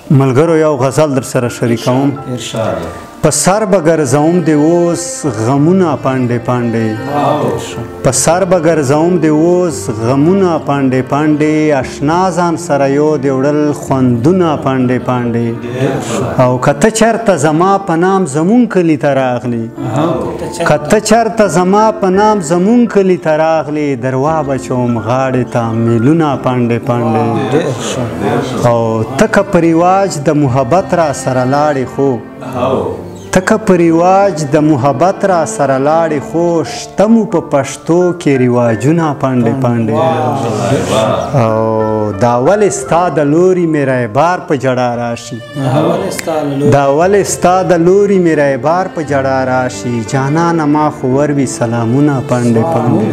ملګرو یو غزل در سره شریکوم. په سر به ګرځوم د اوس غمونه پانډې پانډې، په سر به ګرځوم د اوس غمونه پانډې پانډې، اشنا ځان سره یو د وړل خوندونه پانډې پانډې. او که ته چېرته زما په نام زمونږ کلي ته راغلې، که ته چېرته زما په نام زمونږ کلي ته راغلې، دروا بچوم غاړې ته میلونه پانډې پانډې. او ته که په رواج د محبت را سره لاړې خو، ته که په رواج د محبت را سره لاړې خو، شته مو په پښتو کې رواجونه پانډې پانډې. او دا ولې ستا د لوري مې رایبار په جړا راشي، دا ولې ستا د لوري مې رایبار په جړا راشي، جانانه ما خو وروي سلامونه پانډې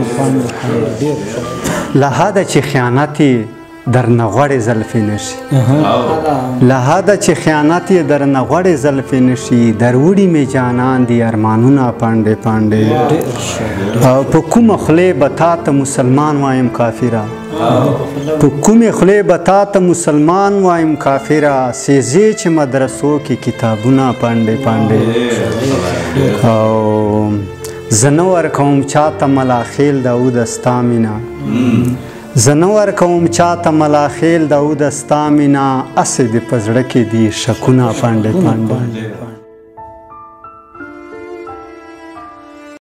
پانډې. له حده چې خیانت در نغوړې زلفې نشي، له حده چې خیانت یې در نغوړې زلفې نشي، در وړي مې جانان دي ارمانونه پانډې پانډې. او په کومه خولې به تا ته مسلمان وایم کافره، په کومې خولې به تا ته مسلمان وایم کافره، سیزې چې مدرسو کې کتابونه پانډې پانډې. او زه نه ورکوم چاته ملاخیل داود ستا مینه، زه نه ورکوم چاته ملاخیل داود ستا مینه، هسې دې په زړه کې دي شکونه پانډې پانډې.